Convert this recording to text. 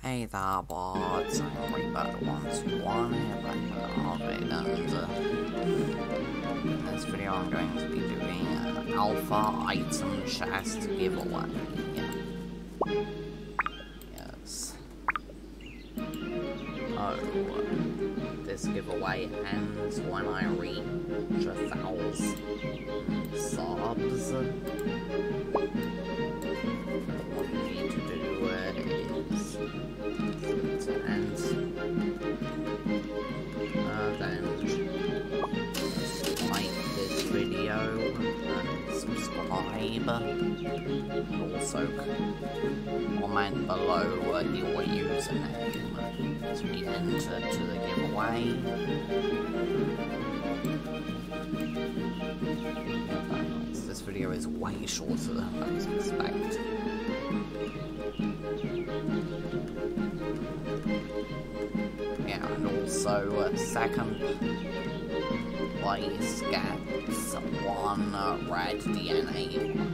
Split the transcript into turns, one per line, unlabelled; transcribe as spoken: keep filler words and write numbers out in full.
Hey there, bots. I'm Rebirth one two one here back with and uh, in this video I'm going to be doing an alpha item chest giveaway. Yes. Oh, this giveaway ends when I reach a thousand subs. What you need to do is to end, uh, then like this video and subscribe, and also comment below uh, your username to be entered to the giveaway. This video is way shorter than I was expecting. Yeah, and also uh, second place gets one uh, red D N A